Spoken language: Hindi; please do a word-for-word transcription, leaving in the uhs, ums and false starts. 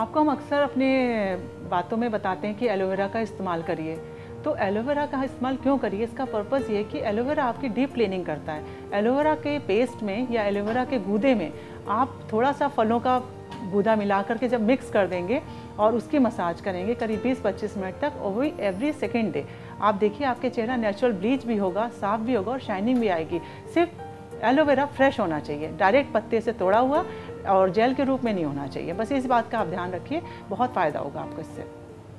आपको हम अक्सर अपने बातों में बताते हैं कि एलोवेरा का इस्तेमाल करिए। तो एलोवेरा का इस्तेमाल क्यों करिए? इसका पर्पज़ ये है कि एलोवेरा आपकी डीप क्लीनिंग करता है। एलोवेरा के पेस्ट में या एलोवेरा के गूदे में आप थोड़ा सा फलों का गूदा मिला करके जब मिक्स कर देंगे और उसकी मसाज करेंगे करीब बीस पच्चीस मिनट तक, और वही एवरी सेकेंड डे, आप देखिए आपके चेहरा नेचुरल ब्लीच भी होगा, साफ भी होगा और शाइनिंग भी आएगी। सिर्फ एलोवेरा फ्रेश होना चाहिए, डायरेक्ट पत्ते से तोड़ा हुआ और जेल के रूप में नहीं होना चाहिए। बस इस बात का आप ध्यान रखिए, बहुत फ़ायदा होगा आपको इससे।